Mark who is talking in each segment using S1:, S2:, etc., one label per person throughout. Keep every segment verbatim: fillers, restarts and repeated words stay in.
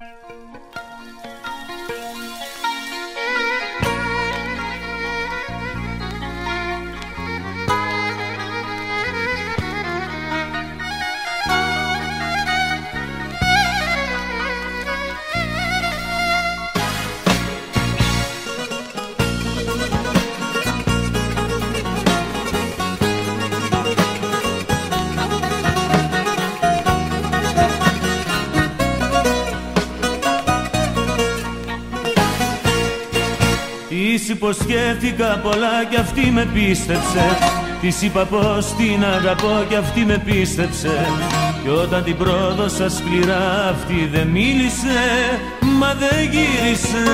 S1: Της υποσχέθηκα πολλά κι αυτή με πίστεψε. Της είπα πως την αγαπώ κι αυτή με πίστεψε. Κι όταν την πρόδωσα σκληρά αυτή δεν μίλησε, μα δεν γύρισε.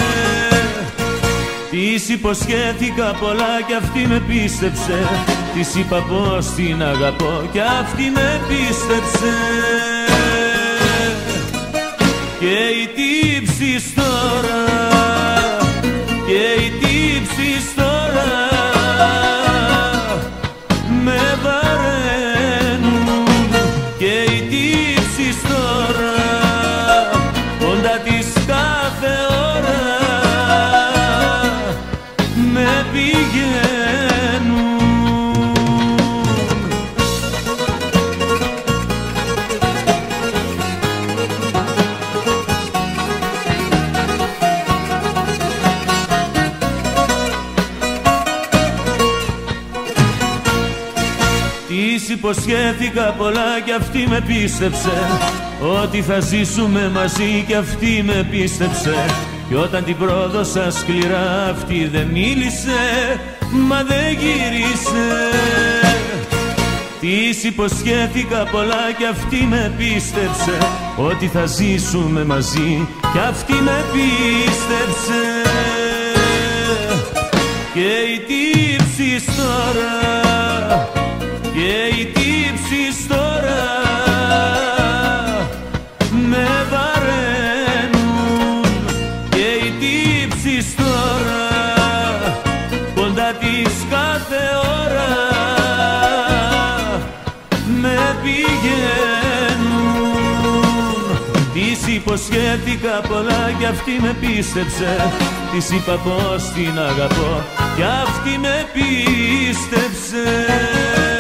S1: Της υποσχέθηκα πολλά κι αυτή με πίστεψε. Της είπα πως την αγαπώ κι αυτή με πίστεψε. Και οι τύψεις τώρα, και οι τύψεις τώρα με βαραίνουν. Και οι τύψεις τώρα κοντά της κάθε ώρα με πηγαίνουν. Της υποσχέθηκα πολλά κι αυτή με πίστεψε. Ότι θα ζήσουμε μαζί κι αυτή με πίστεψε. Κι όταν την πρόδωσα σκληρά αυτή δεν μίλησε, μα δεν γύρισε. Της υποσχέθηκα πολλά κι αυτή με πίστεψε. Ότι θα ζήσουμε μαζί κι αυτή με πίστεψε. Και οι τύψεις τώρα, και οι τύψεις τώρα με βαραίνουν. Και οι τύψεις τώρα κοντά της κάθε ώρα με πηγαίνουν. Της υποσχέθηκα πολλά κι αυτή με πίστεψε. Της είπα πως την αγαπώ κι αυτή με πίστεψε.